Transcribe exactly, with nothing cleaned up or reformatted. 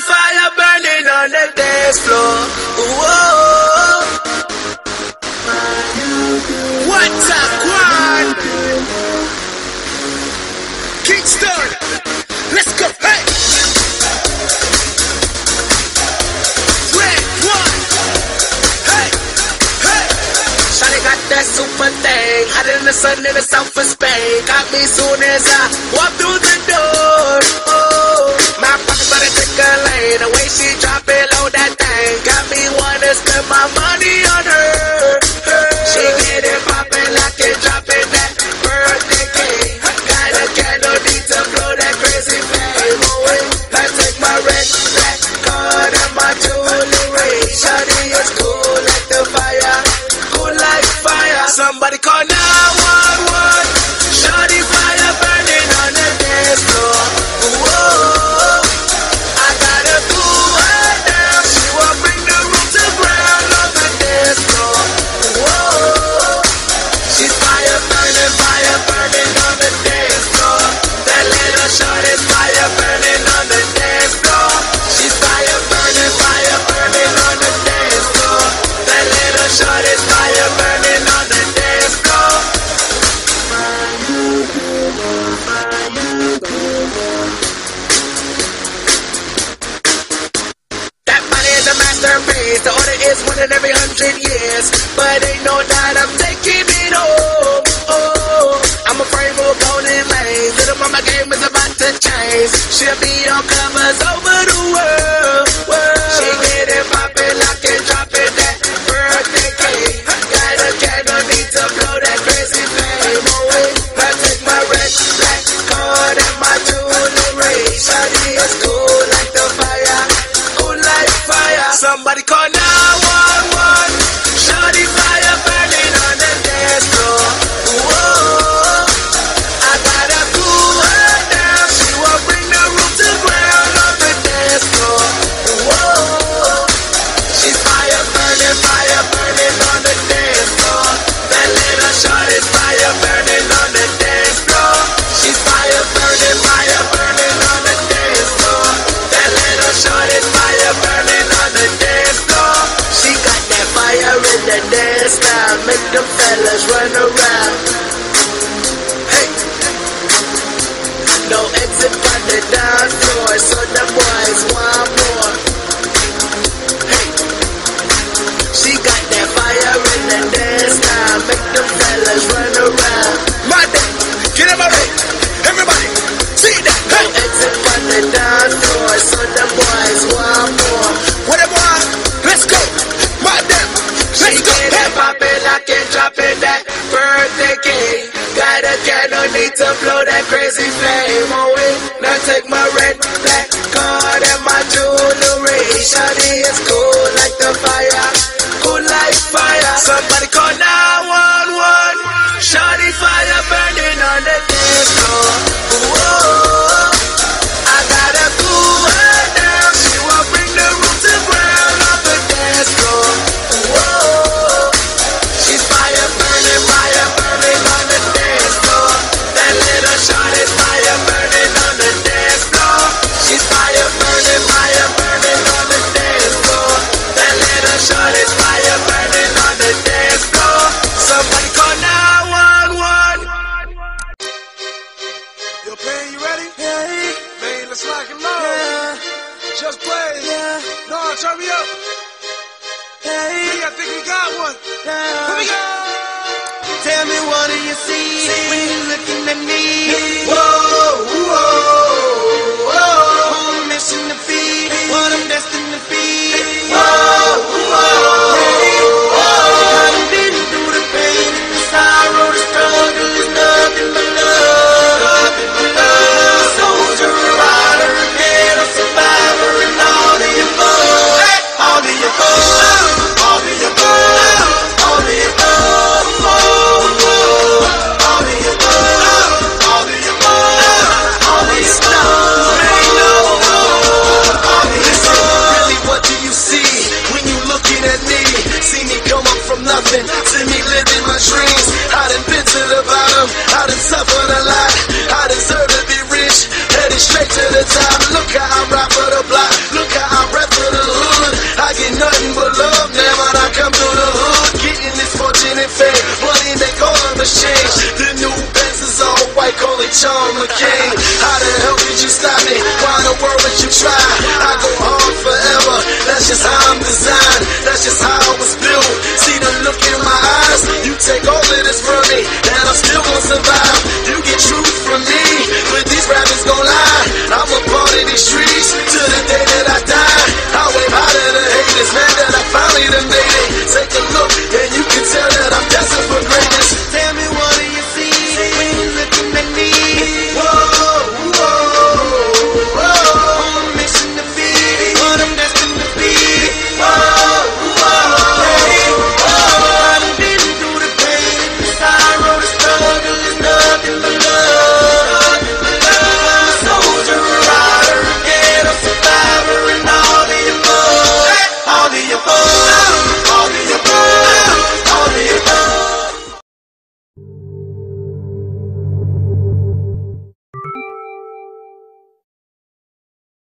fire burning on the dance floor. Whoa. What's up, Quan? Kingston, let's go. Hey. Red one. Hey, hey. Shawty got that super thing, hotter than the sun in the south of Spain. Got me soon as I walk through the door. Oh, my pockets started to lane. The way she drop it low, that thing got me wanna spend my money on her. her. She get it poppin' like it dropping that birthday cake. Got a candle, need to blow that crazy flame away. I take my red, black card and my jewelry. Shawty is cool like the fire, cool like fire. Somebody call nine one one. Shawty fire burning on the dance floor. Whoa, I gotta cool her down. She will bring the room to ground on the dance floor. Whoa, she's fire burning, fire burning on the dance floor. That little shorty's fire burning on the dance floor. She's fire burning, fire burning on the dance floor. That little shorty's fire burning on the dance floor. That money is a masterpiece. The order is one in every hundred years, but ain't no doubt I'm taking it home. Oh, I'm afraid of a golden lane. Little mama game is about to change. She'll be on covers over the world. world. She get it poppin', lock and drop it, that birthday cake. Got a candle, need to blow that crazy flame away. I take my red, black card and my jewelry. Shawty is cool like the fire, cool like fire. Somebody call nine one one. Shawty fire burning on the dance floor. Whoa, I gotta cool her down. She will bring the room to ground on the dance floor. Whoa, she's fire burning, fire burning on the dance floor. That little shorty's fire burning on the dance floor. She's fire burning, fire burning on the dance floor. That little shorty's fire burning on the dance floor. She got that fire in the dance now, make them fellas run around. Hey, no exit on the dance floor, so the boys want more. Hey, she got that fire in the dance now, make them fellas run around. My day, get in my way, everybody, see that. No exit on the dance floor, so the boys want more. What it want? Let's go. My damn, let's go. Hey, poppin', lock and droppin' that birthday cake. Got a candle, need to blow that crazy flame away. Now take my red, black card and my jewelry. Shawty is cool like the fire, cool like fire. Somebody call nine one one. Shawty fire burning on the dance floor. Whoa, I gotta cool her down. She will bring the room to ground on the dance floor. Whoa, she's fire burning, fire burning on the dance floor. That little shorty's fire burning on the dance floor. She's fire burning, fire burning on the dance floor. That little shorty's fire burning on the dance floor. Somebody call nine one one. Yo, Pain, you ready? Yeah, Man, let's rock and roll. yeah, Just play. yeah, No, turn me up. yeah, Hey, I think we got one. Here we yeah. go. Tell me, what do you see when you're looking at me? Whoa, whoa, whoa. I'm missing the beat, what I'm destined to be. Whoa, whoa, whoa. I've been through the pain, the sorrow, the struggle is nothing but love, nothing but love. Soldier, rider, again, a survivor, and all the above, all the above, all the above, all the above. Whoa, whoa. I'm a king.